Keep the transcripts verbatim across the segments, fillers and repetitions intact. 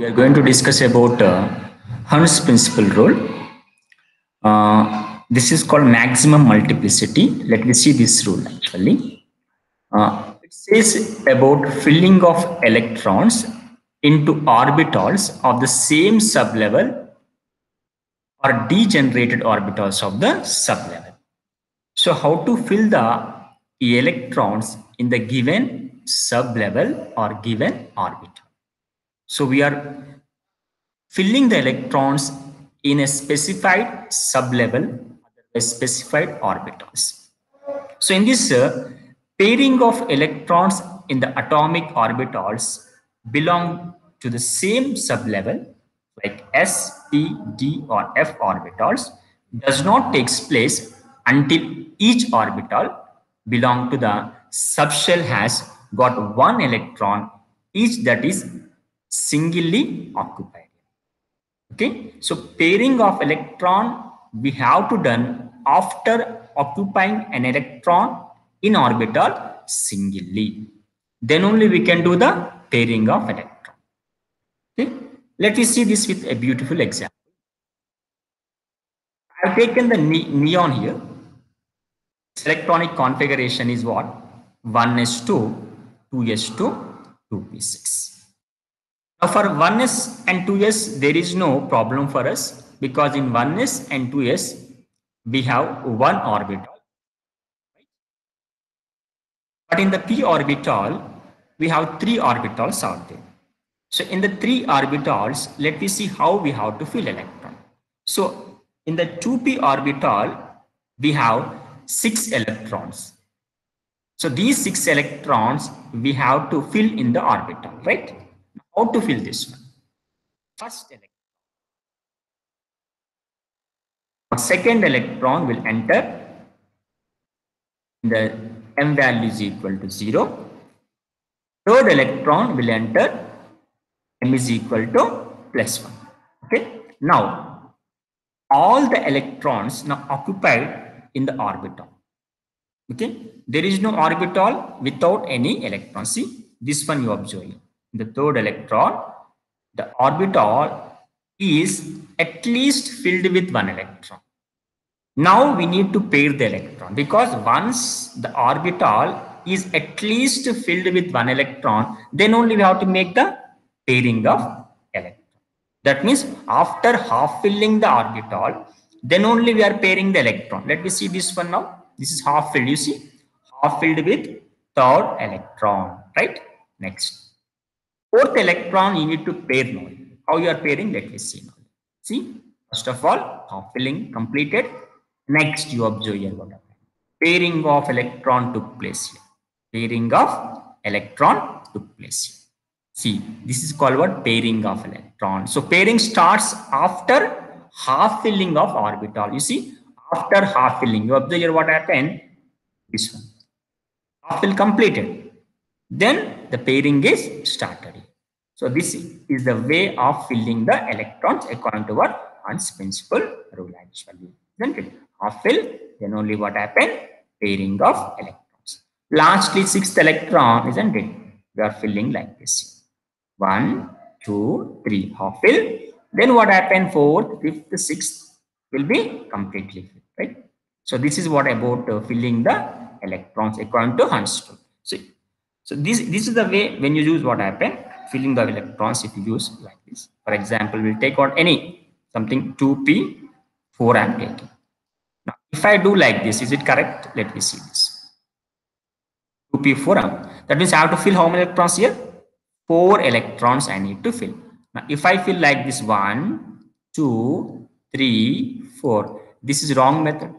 we are going to discuss about uh, Hund's principal rule. Uh, this is called maximum multiplicity. Let me see this rule actually. Uh, it says about filling of electrons into orbitals of the same sublevel or degenerated orbitals of the sublevel. So how to fill the electrons in the given sublevel or given orbital. So we are filling the electrons in a specified sublevel, a specified orbitals. So in this uh, pairing of electrons in the atomic orbitals belong to the same sublevel, like S, P, D or F orbitals, does not take place until each orbital belong to the subshell has got one electron each that is singly occupied. Okay, so pairing of electron we have to done after occupying an electron in orbital singly. Then only we can do the pairing of electron. Okay, let me see this with a beautiful example. I have taken the ne neon here. Its electronic configuration is what? one s two, two s two, two p six. Now for one s and two s, there is no problem for us because in one s and two s, we have one orbital. Right? But in the p orbital, we have three orbitals out there. So in the three orbitals, let me see how we have to fill electron. So in the two p orbital, we have six electrons. So these six electrons, we have to fill in the orbital, right? How to fill this one? First electron. Second electron will enter. The m value is equal to zero. Third electron will enter. M is equal to plus one. Okay. Now, all the electrons now occupied in the orbital. Okay. There is no orbital without any electron. See, this one you observe. The third electron, the orbital is at least filled with one electron. Now we need to pair the electron because once the orbital is at least filled with one electron, then only we have to make the pairing of electron. That means after half filling the orbital, then only we are pairing the electron. Let me see this one now. This is half filled, you see, half filled with third electron, right? Next. Fourth electron you need to pair now. How you are pairing? Let me see now. See, first of all, half filling completed. Next, you observe here what happened. Pairing of electron took place here. Pairing of electron took place here. See, this is called what? Pairing of electron. So pairing starts after half filling of orbital. You see, after half filling, you observe here what happened. This one. Half fill completed. Then the pairing is started. So this is the way of filling the electrons according to what? Hund's principal rule actually. Isn't it? Half fill, then only what happened? Pairing of electrons. Lastly, sixth electron, isn't it? We are filling like this. One, two, three, half fill. Then what happened? Fourth, fifth, sixth will be completely filled, right? So this is what about uh, filling the electrons according to Hund's rule. So, so this, this is the way when you use what happened? Filling the electrons if you use like this. For example, we'll take out any something two p, four I'm taking. Now, if I do like this, is it correct? Let me see this. two p, four. That means I have to fill how many electrons here? Four electrons I need to fill. Now, if I fill like this one, two, three, four, this is wrong method.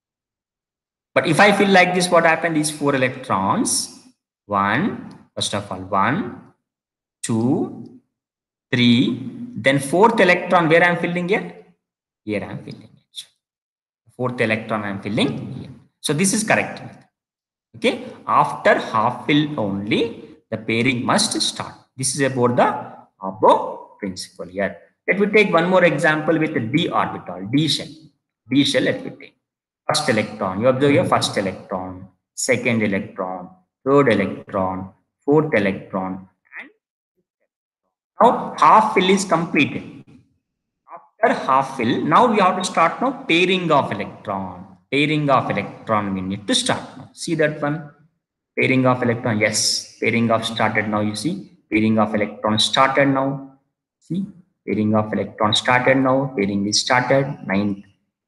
But if I fill like this, what happened? These four electrons. One, first of all, one, two, three. Then fourth electron, where I am filling here? Here I am filling. Fourth electron I am filling here. So this is correct. Okay. After half fill only, the pairing must start. This is about the above principle here. Let me take one more example with the d orbital, d shell. D shell, let me take. First electron. You observe your first electron, second electron, third electron, fourth electron, and Now half fill is completed. After half fill, now we have to start now pairing of electron. Pairing of electron we need to start now. See that one? Pairing of electron. Yes, pairing of started now. You see, pairing of electron started now. See, pairing of electron started now. Pairing is started. Ninth.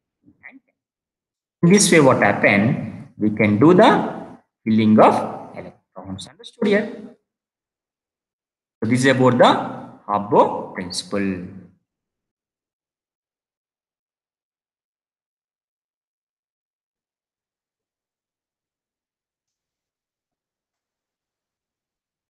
In this way, what happened? We can do the filling of electrons. Understood here? So this is about the Hubble principle.